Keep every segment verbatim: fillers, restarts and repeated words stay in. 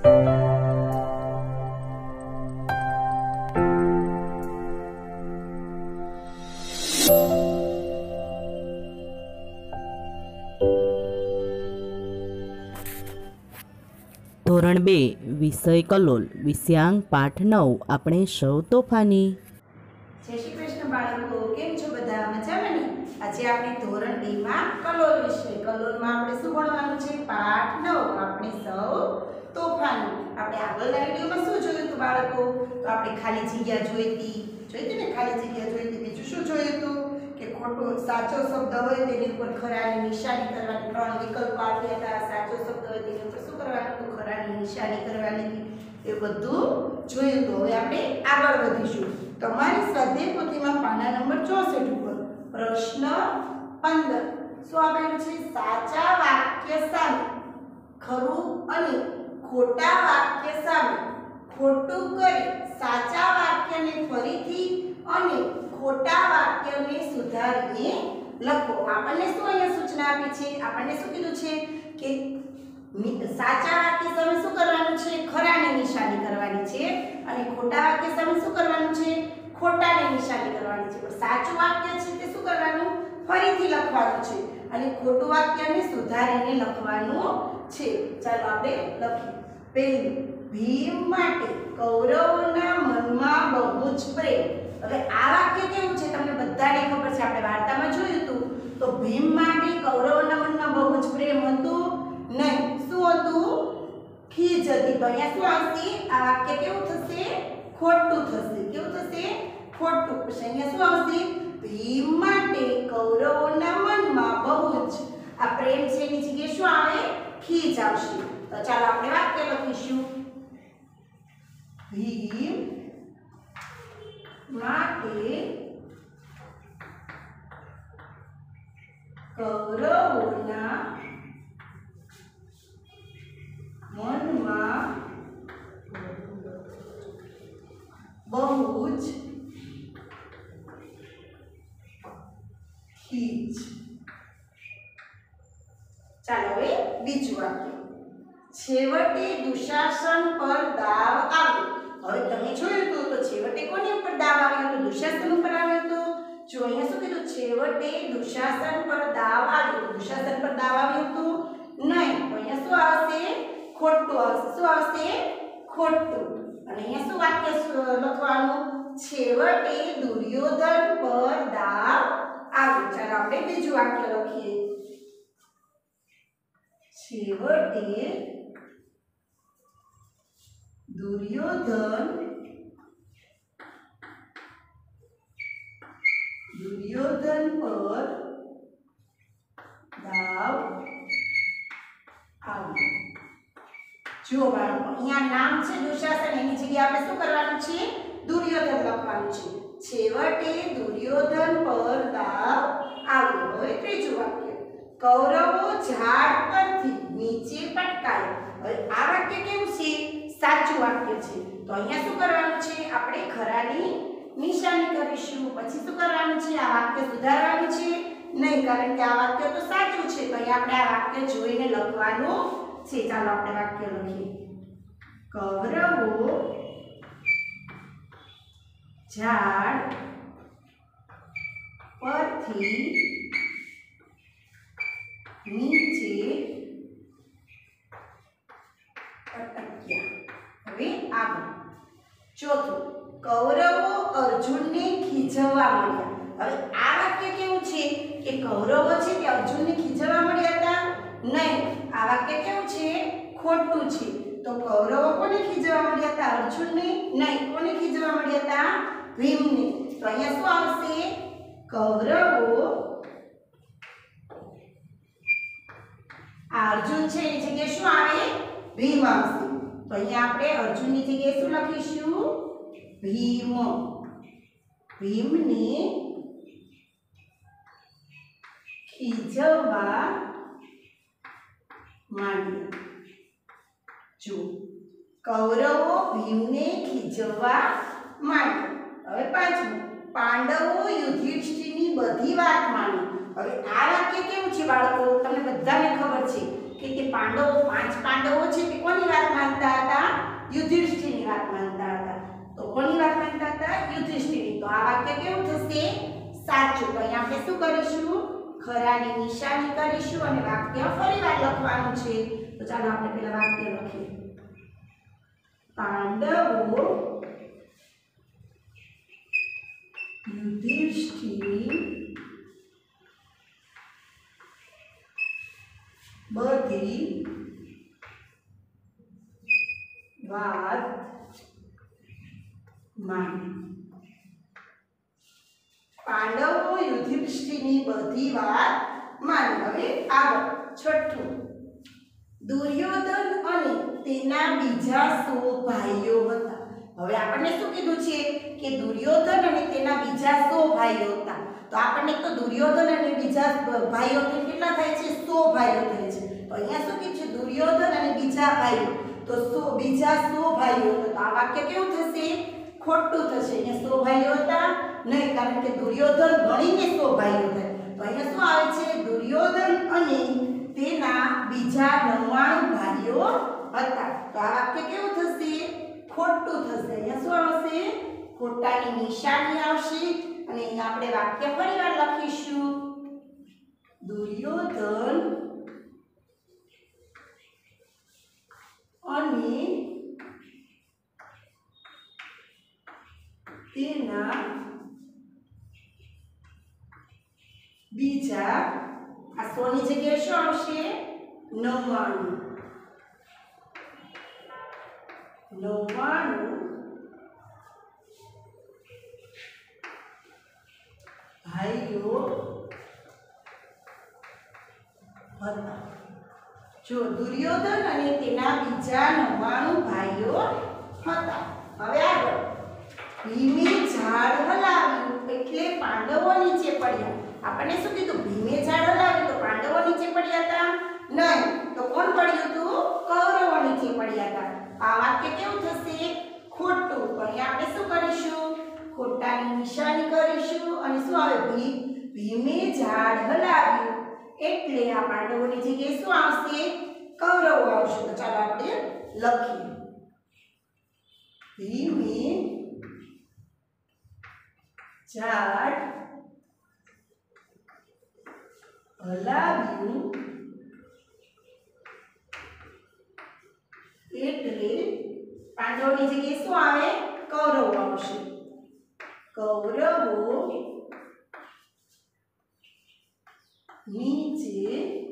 ધોરણ બે વિષય કલોલ વિષયાંક પાઠ નવ આપણે સૌ તોફાની। જય શ્રી કૃષ્ણ બાળકો, કેમ છો બધા? મજામાં ને? આજે આપણે ધોરણ બે માં કલોલ વિષય કલોલમાં આપણે શું ભણવાનું છે? પાઠ નવ આપણે સૌ તોફાની। આપણે આગળના વિડિયોમાં શું જોયું હતું બાળકો? તો આપણે ખાલી જગ્યા જોઈતી જોઈતી ને ખાલી જગ્યા જોઈતી બીજું શું જોયું હતું કે ખોટો સાચો શબ્દ હોય તેની ઉપર ખરાની નિશાની કરવાની। ત્રણ વિકલ્પો આપ્યા હતા। સાચો શબ્દ હોય તેની ઉપર શું કરવાનું? તો ખરાની નિશાની કરવાની। એ બધું જોયું તો હવે આપણે આગળ વધીશું। તમારી સ્વાધ્યાય પોથીમાં પાના નંબર ચોસઠ ઉપર પ્રશ્ન પંદર શું આપેલું છે? સાચા વાક્ય સામે ખરું અને ખોટા વાક્ય સામે ખોટું કરી સાચા વાક્યને ફરીથી અને ખોટા વાક્યને સુધારીને લખો। આપણને શું અહીંયા સૂચના આપી છે? આપણને શું કીધું છે કે સાચા વાક્ય સામે શું કરવાનું છે? ખરાની નિશાની કરવાની છે અને ખોટા વાક્ય સામે શું કરવાનું છે? ખોટાની નિશાની કરવાની છે। પણ સાચું વાક્ય છે તે શું કરવાનું? ફરીથી લખવાનું છે અને ખોટું વાક્યને સુધારીને લખવાનું છે। ચાલો આપણે લખીએ। પહેલું, ભીમ માટે કૌરવોના મનમાં બહુ જ પ્રેમ। હવે આ વાક્ય કેવું છે? તમને બધાને ખબર છે, આપણે વાર્તામાં જોયું હતું। તો ભીમ માટે કૌરવોના મનમાં બહુ જ પ્રેમ હતું નહીં, શું હતું? ખીજ હતી। તો અહીંયા શું આવશે? આ વાક્ય કેવું થશે? ખોટું થશે। કેવું થશે? ખોટું। પછી અહીંયા શું આવશે? ભીમ માટે કૌરવોના મનમાં બહુ જ આ પ્રેમ છે એની જગ્યાએ શું આવે? ખીજ આવશે। તો ચાલો આપણે વાક્ય લખીશું। ભીમ માટે કૌરવોના મનમાં બહુ જ ખીજ। ચાલો હવે બીજું વાક્ય। છેવટે દુશાસન પર દાવ આવ્યો। હવે તમે જોયું હતું તો છેવટે કોની ઉપર દાવ આવ્યો હતો? દુશાસન ઉપર આવ્યો હતો। જો અહીંયા શું કીધું? છેવટે દુશાસન પર દાવ આવ્યો। દુશાસન પર દાવ આવ્યો હતો નહીં, તો અહીંયા શું આવશે? ખોટું આવશે। શું આવશે? ખોટું। અને અહીંયા શું વાક્ય લખવાનું? છેવટે દુર્યોધન પર દાવ આવ્યો। ચાલો આપણે બીજું વાક્ય લખીએ। છેવટે દુર્યોધન દુર્યોધન પર દાવ આવ્યો। જો બાળકો અહીંયા નામ છે દુશાસન, એની જગ્યાએ આપણે શું કરવાનું છે? દુર્યોધન લખવાનું છે। છેવટે દુર્યોધન પર દાવ આવ્યો। હવે ત્રીજું વાક્ય। કૌરવો ઝાડ પરથી નીચે પટકાયા। હવે આ વાક્ય કેવું છે? સાચું વાક્ય છે। તો અહીંયા શું કરવાનું છે? આપણે ખરાની નિશાની કરીશું। પછી શું કરવાનું છે? આ વાક્ય સુધારવાનું છે નહીં, કારણ કે આ વાક્ય તો સાચું છે। તો અહીંયા આપણે આ વાક્ય જોઈને લખવાનું છે। ચાલો આપણે વાક્ય લખીએ। કૌરવો ઝાડ પરથી નીચે પટક્યા। હવે આગળ ચોથું, કૌરવો અર્જુનને ખીજવવા મળ્યા। હવે આ વાક્ય કેવું છે કે કૌરવો છે તે અર્જુનને ખીજવવા મળ્યા હતા નહીં, આ વાક્ય કેવું છે? ખોટું છે। તો કૌરવો કોને ખીજવવા મળ્યા હતા? અર્જુનને નહીં, કોને ખીજવવા મળ્યા હતા? ભીમને। તો અહીંયા શું આવશે? કૌરવો આ અર્જુન છે એની જગ્યાએ શું આવે? ભીમ આવશે। તો અહીંયા આપણે અર્જુનની જગ્યાએ શું લખીશું? ભીમ। ભીમને ખીજવવા માંડ્યા। જો કૌરવો ભીમને ખીજવવા માંડ્યા। હવે પાંચમું, પાંડવો યુધિષ્ઠિરની બધી વાત માની। હવે આ વાક્ય કેવું છે બાળકો? તમને બધાને ખબર છે કે તે પાંડવો પાંચ પાંડવો છે તે કોની વાત માનતા હતા? યુધિષ્ઠિરની વાત માનતા હતા. તો કોની વાત માનતા હતા? યુધિષ્ઠિરની. તો આ વાક્ય કેવું થશે? સાચું. તો અહીંયા આપણે શું કરીશું? ખરાની નિશાની કરીશું અને વાક્ય ફરીવાર લખવાનું છે. તો ચાલો આપણે પહેલા વાક્ય લખીએ. પાંડવો યુધિષ્ઠિર બધી વાત માની. પાંડવો યુધિષ્ઠિરની બધી વાત માની. હવે આગળ છઠ્ઠું. દુર્યોધન અને તેના બીજા સો ભાઈઓ હતા. હવે આપણને શું કીધું છે કે દુર્યોધન અને તેના બીજા સો ભાઈઓ હતા. તો આપણને તો દુર્યોધન અને બીજા ભાઈઓ કેટલા થાય છે? સો ભાઈઓ થાય છે. તો અહીંયા શું કીધું છે? દુર્યોધન અને બીજા ભાઈઓ. તો સો બીજા સો ભાઈઓ. તો આ વાક્ય કેવું થશે? ખોટું થશે. અહીંયા સો ભાઈઓ હતા નહીં, કારણ કે દુર્યોધન ગણીને સો ભાઈઓ થાય. તો અહીંયા શું આવે છે? દુર્યોધન અને તેના બીજા નવ્વાણું ભાઈઓ હતા. તો આ વાક્ય કેવું થશે? ખોટું થશે. અહીંયા શું આવશે? ખોટાની નિશાની આવશે અને અહીંયા આપણે વાક્ય ફરીવાર લખીશું. દુર્યોધન અને તેના બીજા, આ સો ની જગ્યાએ શું આવશે? નવ્વાણું. નવ્વાણું ભાઈઓ હતા. જો દુર્યોધન અને તેના બીજા નવ્વાણું ભાઈઓ હતા. હવે આગળ. ભીમે ઝાડ હલાવ્યું એટલે પાંડવો નીચે પડ્યા. આપણને શું કીધું? ભીમે ઝાડ હલાવ્યું તો પાંડવો નીચે પડ્યા હતા? નહીં. તો કોણ પડ્યું હતું? કૌરવો નીચે પડ્યા હતા. આ વાક્ય કેવું થશે? ખોટું. તો અહીંયા આપણે શું કરીશું? ખોટાની નિશાની કરીશું અને શું આવે? ભી ભીમે ઝાડ હલાવ્યું એટલે આ પાંડવોની જગ્યાએ શું આવશે? કૌરવો આવશે. તો ચાલો આપણે લખીએ. ભીમે ઝાડ હલાવ્યું એટલે પાંડવોની જગ્યાએ શું આવે? કૌરવો આવશે. કૌરવો નીચે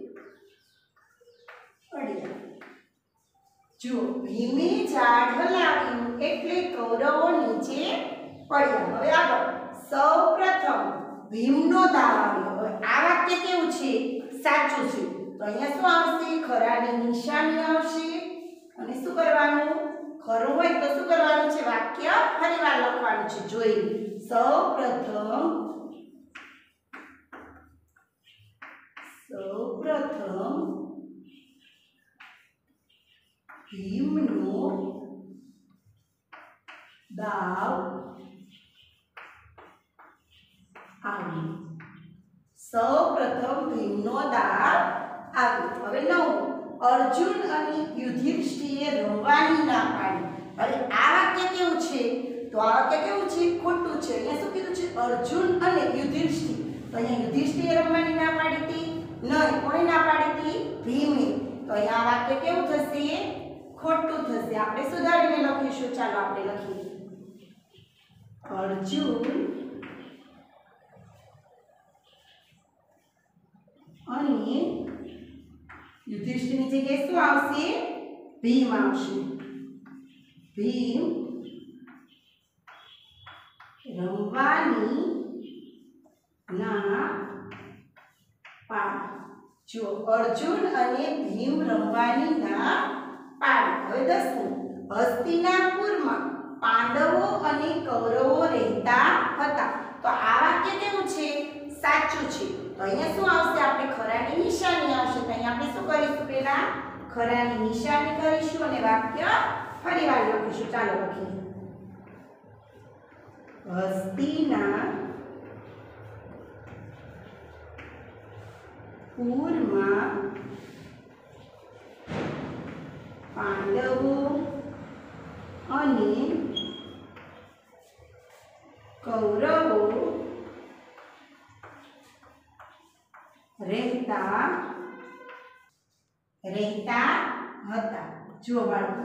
પડ્યા. જો ભીમે ઝાડ હલાવ્યું એટલે કૌરવો નીચે પડ્યા. હવે આગળ. સૌપ્રથમ ભીમનો દાવ આવ્યો. હવે આ વાક્ય કેવું છે? સાચું છે. તો અહીંયા શું આવશે? ખરાની નિશાની આવશે અને શું કરવાનું? ખરું હોય તો શું કરવાનું છે? વાક્ય ફરીવાર લખવાનું છે. જોઈ. સૌપ્રથમ સૌપ્રથમ ભીમનો દાવ આવ્યો. સૌપ્રથમ ભીમનો દાવ આવ્યો. હવે નવ. અર્જુન અને યુધિષ્ઠિરે રમવાની ના પાડી. હવે આ વાક્ય કેવું છે? તો આ વાક્ય કેવું છે? ખોટું છે. અહીંયા શું કીધું છે? અર્જુન અને યુધિષ્ઠિર. તો અહીંયા યુધિષ્ઠિરે રમવાની ના પાડી હતી? નહીં. કોણે ના પાડી હતી? ભીમે. તો અહીંયા આ વાક્ય કેવું થશે? ખોટું થશે. આપણે સુધારીને લખીશું. ચાલો આપણે લખીએ. અર્જુન અને યુધિષ્ઠિરની જગ્યાએ શું આવશે? ભીમ આવશે. ભીમ રમવાની ના પાડી. જો અર્જુન અને ભીમ રમવાની ના પાડી. હવે દસમું. હસ્તિનાપુરમાં પાંડવો અને કૌરવો રહેતા હતા. તો આ વાક્ય કેવું છે? સાચું છે. તો અહીંયા શું આવશે? આપણે ખરાની નિશાની આવશે. તો અહીંયા આપણે શું કરીશું? પહેલા ખરાની નિશાની કરીશું અને વાક્ય ફરીવાર લખીશું. ચાલો લખીએ. હસ્તિના પૂરમાં પાંડવો અને કૌરવો રહેતા રહેતા હતા. જો બાળકો,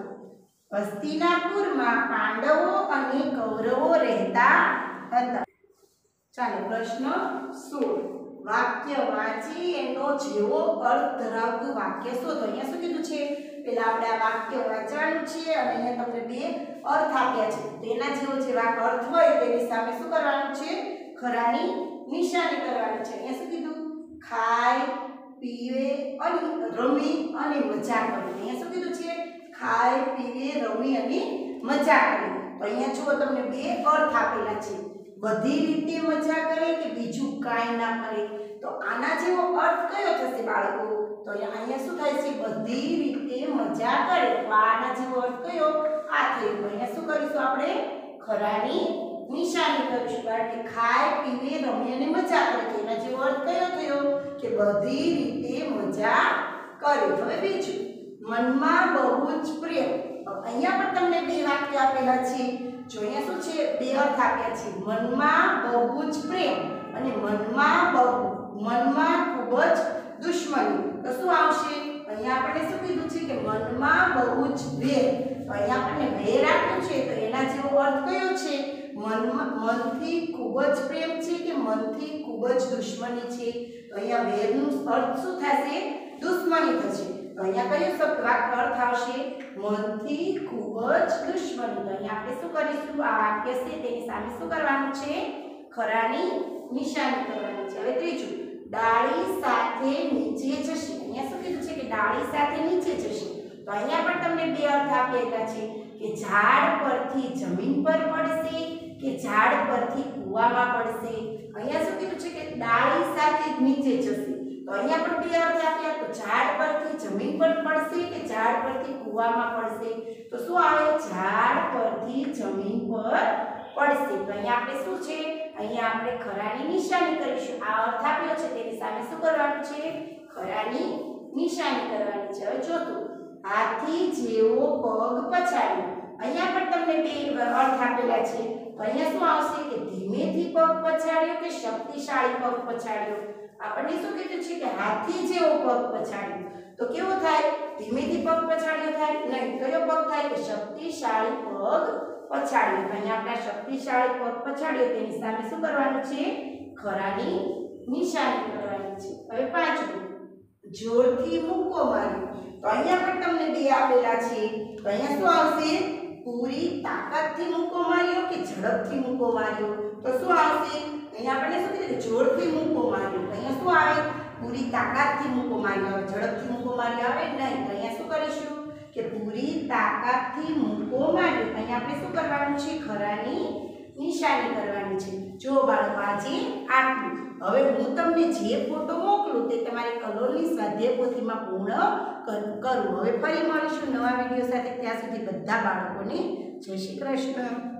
હસ્તિનાપુરમાં પાંડવો અને કૌરવો રહેતા હતા. ચાલો પ્રશ્ન સોળ. વાક્ય વાંચી એનો જેવો અર્થ ધરાવતું વાક્ય શોધો. અહીંયા શું કીધું છે? પેલા આપણે આ વાક્ય વાંચવાનું છે અને અહીંયા તમને બે અર્થ આપ્યા છે. તેના જેવો જે વાક્ય અર્થ હોય તેની સામે શું કરવાનું છે? ખરાની નિશાની કરવાની છે. અહીંયા શું કીધું? ખાય, પીવે અને રમી અને મજા કરે. અહીંયા શું કીધું છે? ખાય, પીવે, રમી અને મજા કરે. તો અહીંયા જુઓ તમને બે અર્થ આપેલા છે. બધી રીતે મજા કરે કે બીજું કાંઈ ના કરે. તો આના જેવો અર્થ કયો થશે બાળકો? તો અહીંયા શું થાય છે? બધી રીતે મજા કરે. તો આના જેવો અર્થ કયો? આ થયો. તો અહીંયા શું કરીશું આપણે? ખરાની નિશાની કરીશું. કારણ કે ખાય, પીવે, રમે અને મજા કરે. તો એના જેવો અર્થ કયો થયો? કે બધી રીતે મજા કરે. હવે બીજું, મનમાં બહુ જ પ્રેમ. અહીંયા પણ તમને બે વાક્ય આપેલા છે. જો અહીંયા શું છે? બે અર્થ આપ્યા છે. મનમાં બહુ જ પ્રેમ અને મનમાં બહુ મનમાં ખૂબ જ દુશ્મની. તો શું આવશે? અહીંયા આપણને શું કીધું છે? કે મનમાં બહુ જ વેર. તો અહીંયા આપણને વેર આપ્યું છે. તો એના જેવો અર્થ કયો છે? મનમાં મનથી ખૂબ જ પ્રેમ છે કે મનથી ખૂબ જ દુશ્મની છે. તો અહીંયા વેરનું અર્થ શું થશે? દુશ્મની થશે. તો અહીંયા કયો શબ્દ વાક્ય અર્થ આવશે? મનથી ખૂબ જ દુશ્મની. તો અહીંયા આપણે શું કરીશું? આ વાક્ય છે તેની સામે શું કરવાનું છે? ખરાની નિશાની કરવાની છે. હવે ત્રીજું, ડાળી સાથે નીચે જશે. અહીંયા શું કીધું છે? કે ડાળી સાથે નીચે જશે. તો અહીંયા પણ તમને બે અર્થ આપેલા છે કે ઝાડ પરથી જમીન પર પડશે કે ઝાડ પરથી કૂવામાં પડશે. અહીંયા શું કીધું છે? કે ડાળી સાથે નીચે જશે. તો અહીંયા પણ બે અર્થ આપ્યા. તો ઝાડ પરથી જમીન પર પડશે કે ઝાડ પરથી કૂવામાં પડશે. તો શું આવે? ઝાડ પરથી જમીન પર પડશે. તો અહીંયા આપણે શું છે? અહીંયા આપણે ખરાની નિશાની કરીશું. આ અર્થ આપ્યો છે તેની સામે શું કરવાનું છે? ખરાની નિશાની કરવાની છે. હવે ચોથું, હાથી જેવો પગ પછાડ્યો. અહીંયા પણ તમને બે અર્થ આપેલા છે. તો અહીંયા શું આવશે? કે ધીમેથી પગ પછાડ્યો કે શક્તિશાળી પગ પછાડ્યો. આપણને શું કીધું છે? કે હાથી જેવો પગ પછાડ્યો. તો કેવો થાય? ધીમેથી પગ પછાડ્યો થાય? નહીં. કયો પગ થાય? કે શક્તિશાળી પગ પછાડ્યો. અહીંયા આપણે શક્તિશાળી પગ પછાડ્યો તેની સામે શું કરવાનું છે? ખરાની નિશાની કરવાની છે. હવે પાંચમું, જોરથી મુક્કો માર્યો. તો અહીંયા પણ તમને બે આપેલા છે. તો અહીંયા શું આવશે? પૂરી તાકાતથી મુક્કો માર્યો કે ઝડપથી મુક્કો માર્યો. તો શું આવશે? અહીંયા આપણને શું કીધું? જોરથી મુક્કો માર્યો. તો અહીંયા શું આવે? પૂરી તાકાતથી મુક્કો માર્યો. હવે ઝડપથી મુક્કો માર્યો આવે નહીં. તો અહીંયા શું કરીશું? કે પૂરી તાકાતથી મુક્કો માર્યો. અહીંયા આપણે શું કરવાનું છે? ખરાની નિશાની કરવાની છે. જો બાળકો, આજે આટલું. હવે હું તમને જે ફોટો મોકલું તે તમારે કલોલની સ્વાધ્યાય પોથીમાં પૂર્ણ કરવું. હવે ફરી મળીશું નવા વિડીયો સાથે. ત્યાં સુધી બધા બાળકોને જય શ્રી કૃષ્ણ.